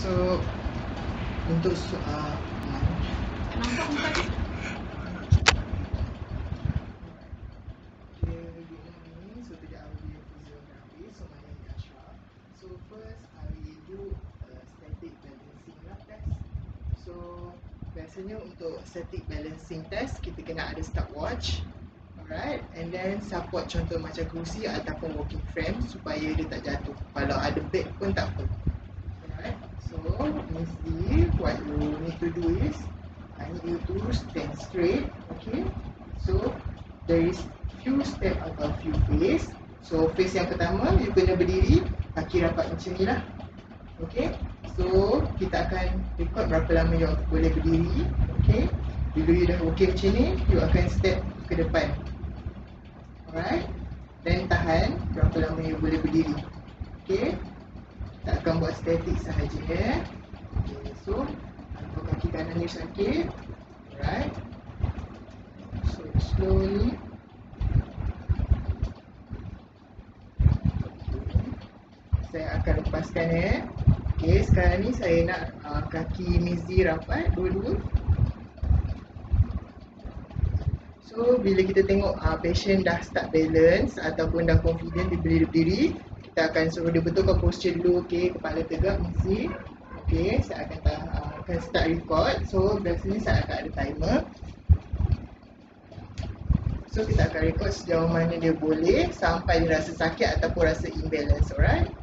So untuk Nampak muka dia? so today I will be a physiotherapy. So my name is Ashraf. So first I will do a static balancing test. So biasanya untuk static balancing test kita kena ada stopwatch. Alright, and then support contoh macam kerusi ataupun walking frame supaya dia tak jatuh. Kalau ada bed pun tak apa. Alright, so mesti what you need to do is I need you to stand straight. Okay, so there is few step atau few phase. So phase yang pertama you kena berdiri, kaki rapat macam ni lah. Okay, so kita akan record berapa lama you boleh berdiri. Okay, bila you dah okay macam ni, you akan step ke depan. Alright, dan tahan berapa lama you boleh berdiri. Okay, kita akan buat static sahaja. Okay, so kalau kaki kanan you sakit, alright, so slowly. Saya akan lepaskan Okay, sekarang ni saya nak kaki Mizi rapat dua-dua. So bila kita tengok patient dah start balance ataupun dah confident dia boleh berdiri, kita akan suruh dia betulkan posture dulu. Okay, kepala tegak Mizi. Okay, saya akan start record. So biasanya saya akan ada timer. So kita akan record sejauh mana dia boleh sampai dia rasa sakit ataupun rasa imbalance. Alright.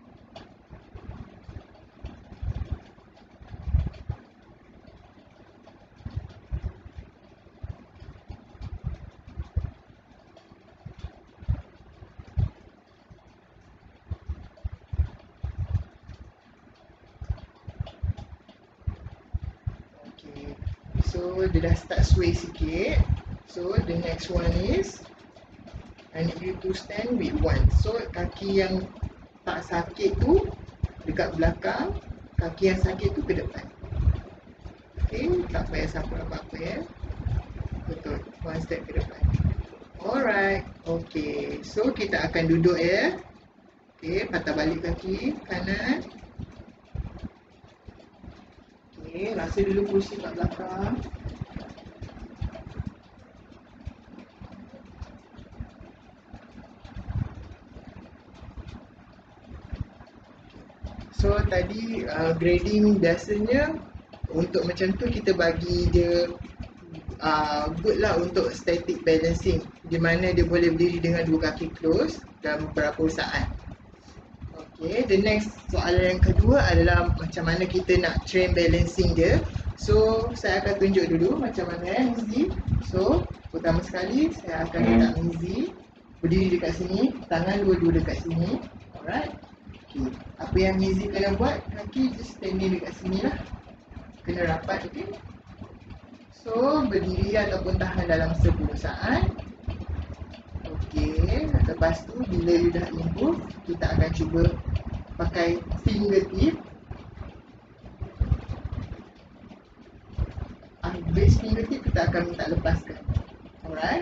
Okay, so dia dah start sway sikit. So the next one is I need you to stand with one. So kaki yang tak sakit tu dekat belakang, kaki yang sakit tu ke depan. Okay, tak payah siapa apa-apa Betul, one step ke depan. Alright, okay, so kita akan duduk Okay, patah balik kaki kanan. Okay, rasa dulu kursi kat belakang. So tadi grading biasanya untuk macam tu kita bagi dia good lah untuk static balancing, di mana dia boleh berdiri dengan dua kaki close dalam beberapa saat. Okay, the next soalan yang kedua adalah macam mana kita nak train balancing dia. So saya akan tunjuk dulu macam mana Mizi. So pertama sekali saya akan letak Mizi berdiri dekat sini, tangan dua-dua dekat sini. Alright. Okay. Apa yang Mizi kena buat, kaki just standing dekat sini lah. Kena rapat, okay. So berdiri ataupun tahan dalam 10 saat. Okay, lepas tu bila you dah improve, kita akan cuba pakai fingertip. Base fingertip kita akan minta lepaskan. Alright.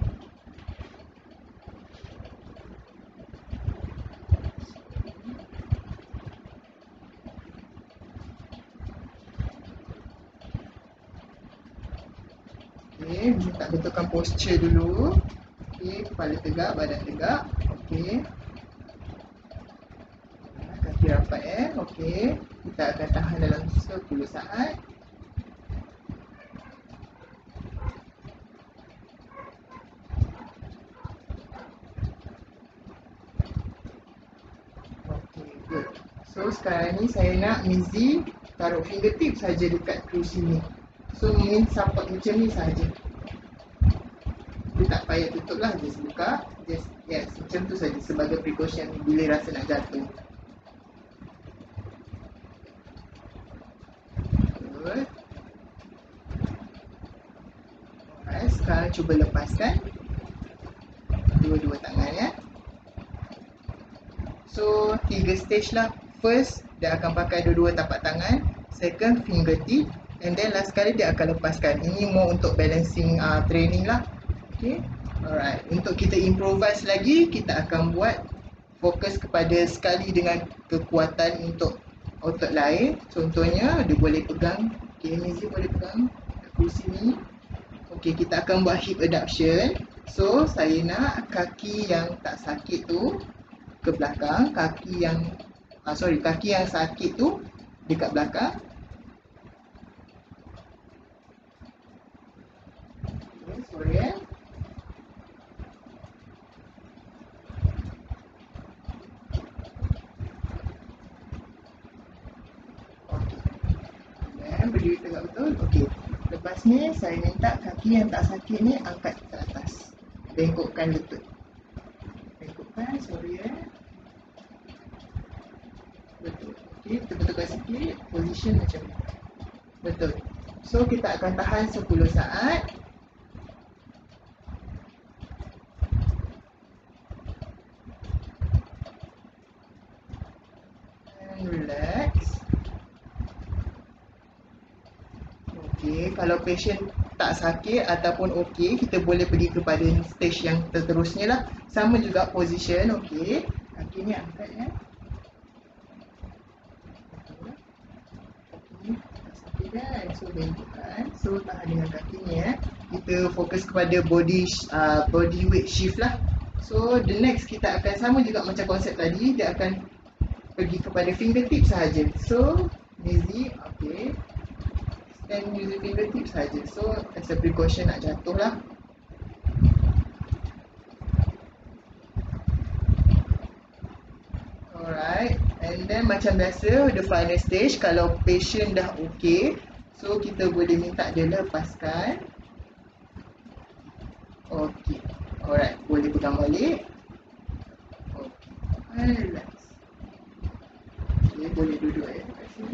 Okay, minta betulkan posture dulu. Okay, kepala tegak, badan tegak. Okay, kaki rapat Okay, kita akan tahan dalam 10 saat. Okay, good. So sekarang ni saya nak Mizi taruh fingertip saja dekat kerusi ni. So main support macam ni saja. Dia tak payah tutup lah, just buka. Just, yes, macam tu saja sebagai precaution bila rasa nak jatuh. Good. Alright, sekarang cuba lepaskan dua-dua tangan So 3 stage lah. First, dia akan pakai dua-dua tapak tangan. Second, fingertip. And then last kali dia akan lepaskan. Ini more untuk balancing training lah. Okay, alright. Untuk kita improvise lagi, kita akan buat fokus kepada sekali dengan kekuatan untuk otot lain. Contohnya dia boleh pegang, Nizi boleh pegang kursi ni. Okey, kita akan buat hip adduction. So saya nak kaki yang tak sakit tu ke belakang, kaki yang sakit tu dekat belakang. Okay, sorry ya. Berdiri tegak betul. Okey. Lepas ni saya minta kaki yang tak sakit ni angkat ke atas. Bengkokkan lutut. Bengkokkan, sorry ya. Betul. Okey, kita betulkan sikit. Position macam ni. Betul. So kita akan tahan 10 saat. And relax. Okey, kalau patient tak sakit ataupun okey, kita boleh pergi kepada stage yang terterusnya lah. Sama juga position, okey. Kaki ni angkat ya. Okey, tak sakit kan? So bengkokkan. So tahan dengan kaki ni ya. Kita fokus kepada body weight shift lah. So the next kita akan sama juga macam konsep tadi, dia akan pergi kepada fingertip sahaja. So Nizi, okey. Stand using fingertip saja. So as a precaution nak jatuh lah. Alright, and then macam biasa the final stage, kalau patient dah okey, so kita boleh minta dia lepaskan. Okey, alright, boleh pegang balik. Okey, and relax. Okay, boleh duduk kat sini.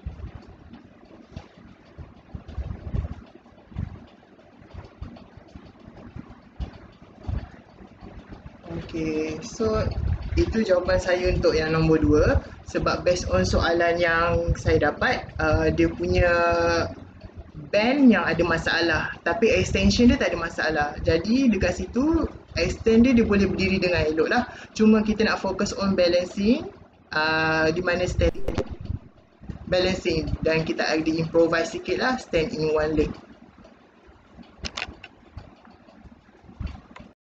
Okay, so itu jawapan saya untuk yang nombor 2. Sebab based on soalan yang saya dapat, dia punya band yang ada masalah, tapi extension dia tak ada masalah. Jadi dekat situ extend dia boleh berdiri dengan elok lah. Cuma kita nak fokus on balancing, di mana stand balancing, dan kita ada improvise sikit lah stand in one leg.